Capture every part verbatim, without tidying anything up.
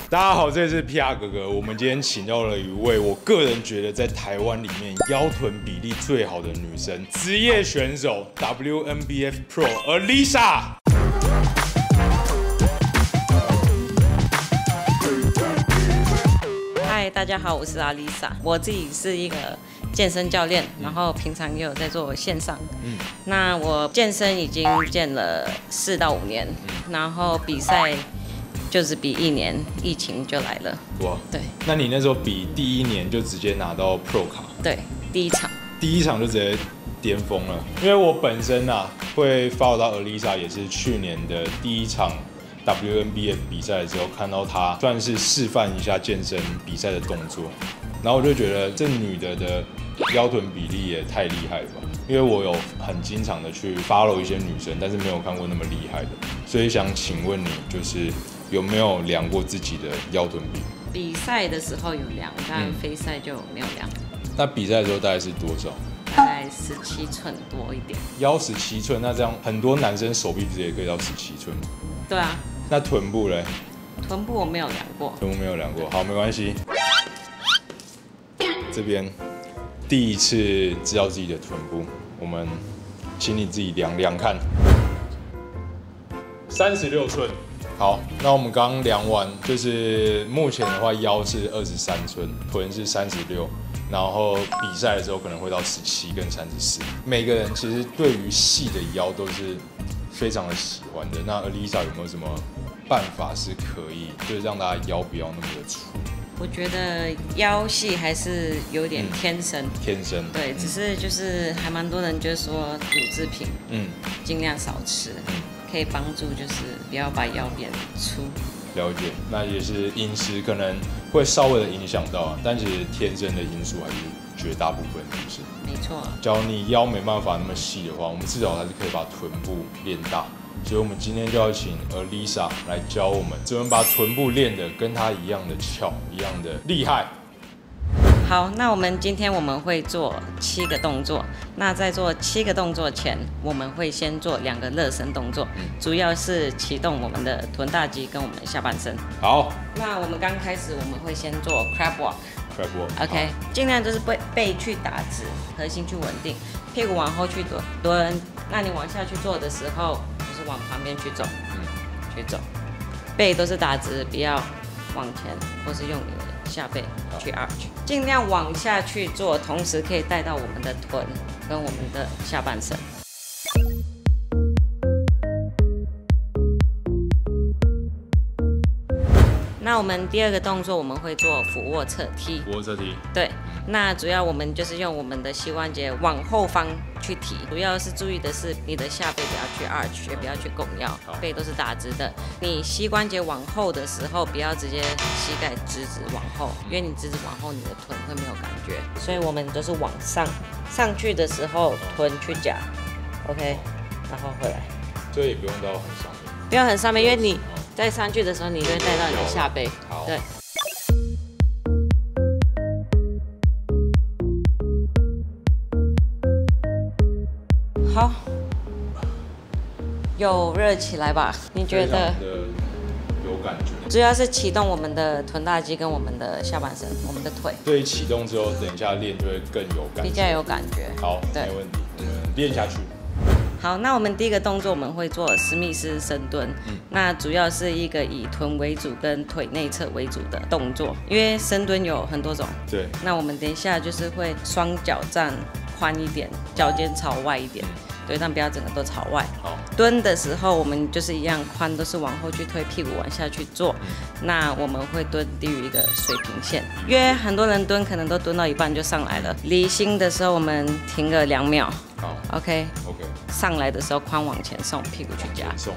大家好，这里是 P R 哥哥。我们今天请到了一位我个人觉得在台湾里面腰臀比例最好的女生，职业选手 W N B F Pro Alisa。 嗨，大家好，我是阿丽莎。我自己是一个健身教练，然后平常也有在做线上。嗯，那我健身已经健了四到五年，然后比赛就是比一年，疫情就来了。哇，对。 那你那时候比第一年就直接拿到 Pro 卡？ 对，第一场。 第一场就直接巅峰了。因为我本身啊会 follow 到 Alisa， 也是去年的第一场 W N B F 比赛的时候，看到她算是示范一下健身比赛的动作，然后我就觉得这女的的腰臀比例也太厉害了吧！因为我有很经常的去 follow 一些女生，但是没有看过那么厉害的，所以想请问你，就是有没有量过自己的腰臀比？ 比赛的时候有量，但非赛就没有量。 那比赛的时候大概是多少？ 大概十七寸多一点。 腰十七寸，那这样很多男生手臂不是也可以到十七寸吗？ 对啊。 那臀部嘞？ 臀部我没有量过。 臀部没有量过，好，没关系。这边第一次知道自己的臀部，我们请你自己量量看。三十六寸。好，那我们刚刚量完，就是目前的话，腰是二十三寸，臀是三十六，然后比赛的时候可能会到十七跟三十四。每个人其实对于细的腰都是非常的喜欢的。那 Alisa 有没有什么办法是可以，就是让大家腰不要那么的粗？ 我觉得腰细还是有点天生，嗯、 天生对，只是就是还蛮多人就说乳制品，嗯，尽量少吃。嗯，可以帮助就是不要把腰变粗。 了解，那也是饮食可能会稍微的影响到，但其实天生的因素还是绝大部分，是不是？ 没错。 假如你腰没办法那么细的话，我们至少还是可以把臀部练大。所以我们今天就要请 Alisa 来教我们怎么把臀部练得跟她一样的翘，一样的厉害。 好，那我们今天我们会做七个动作。那在做七个动作前，我们会先做两个热身动作，嗯、主要是启动我们的臀大肌跟我们的下半身。 好， 那我们刚开始我们会先做 crab walk。crab walk。OK， 尽量就是背背去打直，核心去稳定，屁股往后去蹲蹲。那你往下去做的时候，就是往旁边去走，嗯，去走，背都是打直，不要往前，或是用你的下背去 arch， 尽量往下去做，同时可以带到我们的臀跟我们的下半身。那我们第二个动作我们会做俯卧侧踢。 俯卧侧踢。 对，那主要我们就是用我们的膝关节往后方去提，主要是注意的是你的下背不要去 arch， 也不要去拱腰，背都是打直的。你膝关节往后的时候，不要直接膝盖直直往后，因为你直直往后，你的臀会没有感觉。所以我们都是往上，上去的时候臀去夹 ，OK， 然后回来。 所以也不用到很上面。 不要很上面，因为你在上去的时候，你就会带到你的下背。对。好，有热起来吧？你觉得？ 有感觉。 主要是启动我们的臀大肌跟我们的下半身，我们的腿。 对，启动之后，等一下练就会更有感觉， 比较有感觉。 好，没问题，我们练下去。 好，那我们第一个动作我们会做史密斯深蹲，嗯、那主要是一个以臀为主跟腿内侧为主的动作，因为深蹲有很多种。 对。 那我们等一下就是会双脚站宽一点，脚尖朝外一点，对，但不要整个都朝外。好。蹲的时候我们就是一样，髋都是往后去推，屁股往下去做。嗯、那我们会蹲低于一个水平线，因为很多人蹲可能都蹲到一半就上来了。离心的时候我们停个两秒。好 ，OK，OK，、okay. okay. 上来的时候髋往前送，屁股去夹。送。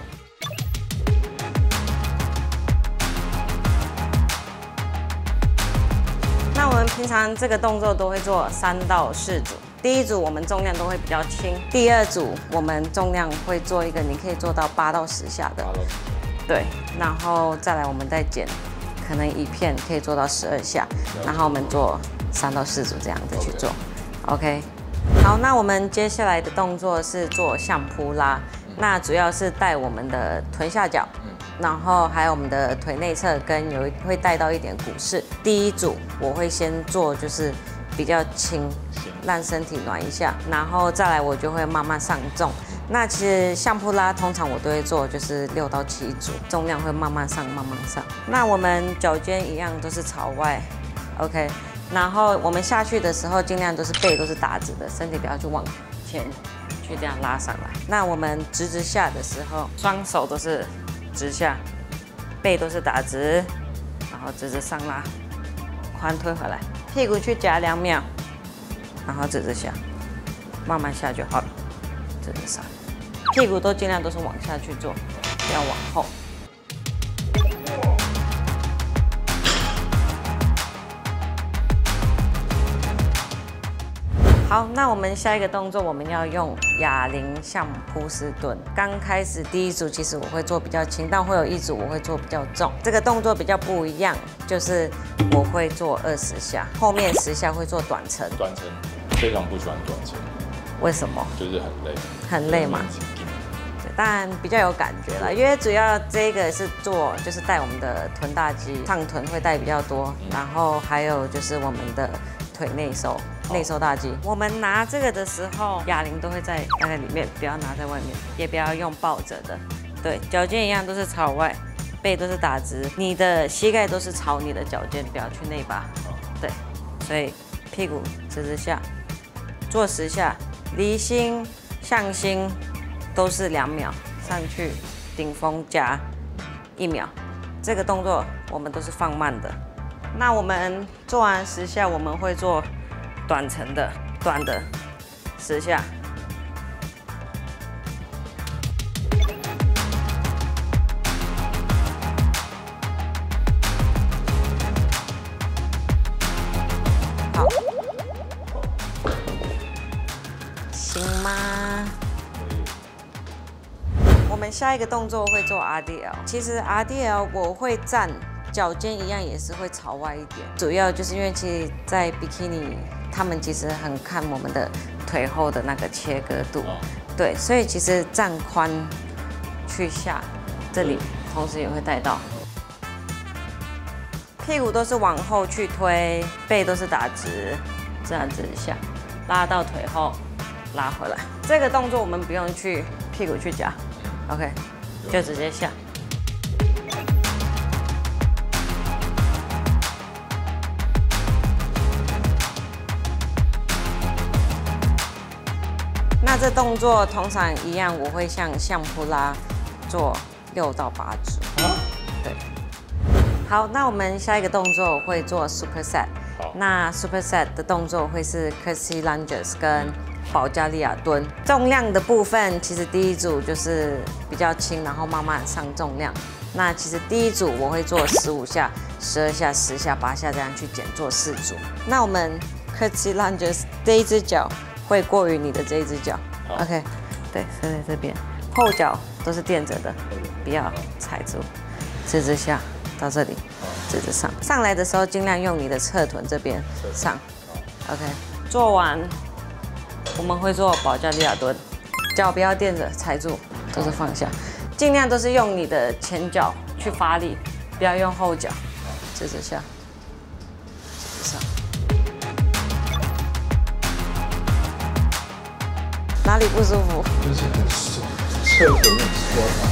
那我们平常这个动作都会做三到四组。第一组我们重量都会比较轻，第二组我们重量会做一个，你可以做到八到十下的。对，然后再来我们再减，可能一片可以做到十二下，然后我们做三到四组这样子去做 ，OK。好，那我们接下来的动作是做相扑拉，那主要是带我们的臀下角然后还有我们的腿内侧跟有会带到一点股式。第一组我会先做就是比较轻，让身体暖一下，然后再来我就会慢慢上重。那其实相扑拉通常我都会做就是六到七组，重量会慢慢上慢慢上。那我们脚尖一样都是朝外 ，OK。然后我们下去的时候尽量都是背都是打直的，身体不要去往前去这样拉上来。那我们直直下的时候，双手都是直下，背都是打直，然后直直上拉，髋推回来，屁股去夹两秒，然后直直下，慢慢下就好了，直直上，屁股都尽量都是往下去做，不要往后。好，那我们下一个动作我们要用哑铃相扑斯蹲。刚开始第一组其实我会做比较轻，但会有一组我会做比较重。这个动作比较不一样，就是我会做二十下，后面十下会做短程。 短程非常不喜欢短程， 为什么？ 就是很累。 很累嘛。对，当然比较有感觉啦，因为主要这个是做就是带我们的臀大肌，上臀会带比较多，嗯、然后还有就是我们的腿内收。内收大肌，我们拿这个的时候，哑铃都会在大概里面，不要拿在外面，也不要用抱着的。对，脚尖一样都是朝外，背都是打直，你的膝盖都是朝你的脚尖，不要去内八。对，所以屁股直直下，做十下，离心向心都是两秒，上去顶峰夹一秒。这个动作我们都是放慢的。那我们做完十下，我们会做短程的，短的十下。好，行吗？我们下一个动作会做 R D L。其实 R D L 我会站，脚尖一样也是会朝外一点，主要就是因为其实，在比基尼。他们其实很看我们的腿后的那个切割度，对，所以其实站髋去下，这里同时也会带到，屁股都是往后去推，背都是打直，这样子下，拉到腿后，拉回来。这个动作我们不用去屁股去夹 ，OK， 就直接下。那这动作通常一样，我会像相扑拉做六到八组。对，好，那我们下一个动作会做 superset。那 superset 的动作会是 curtsy lunges 跟保加利亚蹲。重量的部分，其实第一组就是比较轻，然后慢慢上重量。那其实第一组我会做十五下、十二下、十下、八下这样去减，做四组。那我们 curtsy lunges 这一只脚。会过于你的这一只脚 ，OK， 对，是在这边，后脚都是垫着的，不要踩住，直直下到这里，直直上，上来的时候尽量用你的侧臀这边上 ，OK， 做完我们会做保加利亚蹲，脚不要垫着踩住，都是放下，尽量都是用你的前脚去发力，不要用后脚，直直下，直直上。哪里不舒服？ 就是很酸，侧臀很酸啊。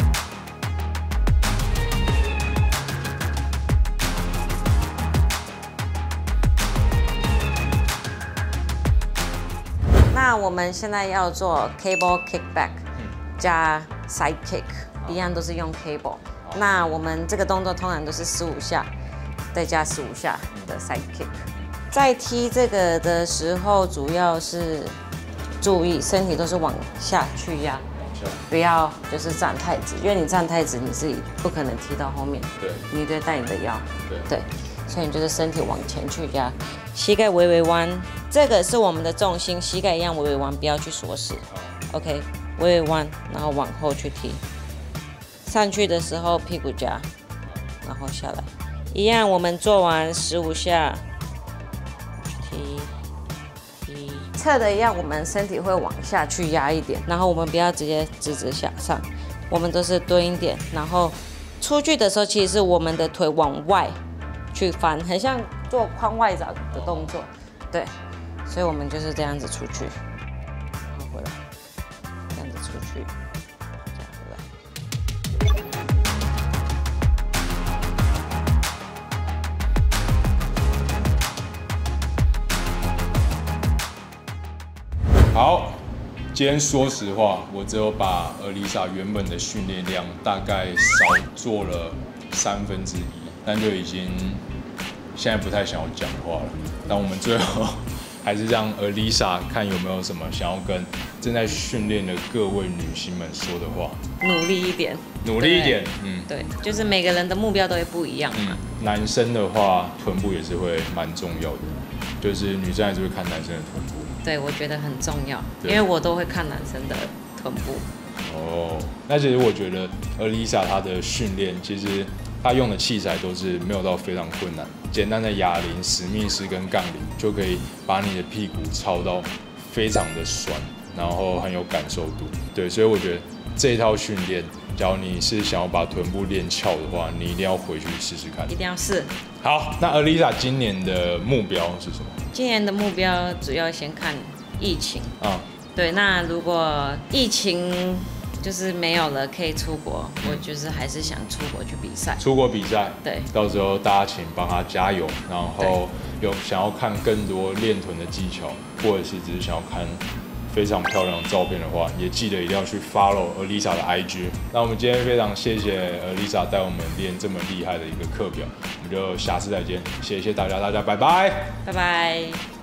那我们现在要做 cable kickback 加 side kick， 一样都是用 cable。那我们这个动作通常都是十五下，再加十五下的 side kick。在踢这个的时候，主要是。注意身体都是往下去压，不要就是站太直，因为你站太直，你自己不可能踢到后面。对，你得带你的腰。对，对，所以你就是身体往前去压，膝盖微微弯，这个是我们的重心，膝盖一样微微弯，不要去锁死。OK， 微微弯，然后往后去踢，上去的时候屁股夹，然后下来，一样我们做完十五下，踢。侧的一样，我们身体会往下去压一点，然后我们不要直接直直下上，我们都是蹲一点，然后出去的时候，其实是我们的腿往外去翻，很像做髋外掌的动作，对，所以我们就是这样子出去，然后回来，这样子出去，这样回来。 好，今天说实话，我只有把尔丽莎原本的训练量大概少做了三分之一，但就已经现在不太想要讲话了。但我们最后还是让尔丽莎看有没有什么想要跟正在训练的各位女性们说的话。 努力一点， 努力一点，嗯， 对，就是每个人的目标都会不一样嘛。 嗯，男生的话，臀部也是会蛮重要的，就是女生还是会看男生的臀部。 对，我觉得很重要，因为我都会看男生的臀部。 哦，那其实我觉得尔丽莎她的训练，其实她用的器材都是没有到非常困难，简单的哑铃、史密斯跟杠铃就可以把你的屁股操到非常的酸，然后很有感受度。对，所以我觉得这一套训练，假如你是想要把臀部练翘的话，你一定要回去试试看。 一定要试。 好，那尔丽莎今年的目标是什么？ 今年的目标主要先看疫情。 啊、 对，那如果疫情就是没有了，可以出国，我就是还是想出国去比赛。 出国比赛， 对， 到时候大家请帮他加油，然后有想要看更多练臀的技巧，或者是只是想要看非常漂亮的照片的话，也记得一定要去 follow 尔丽莎的 I G。那我们今天非常谢谢尔丽莎带我们练这么厉害的一个课表，我们就下次再见，谢谢大家，大家拜拜， 拜拜。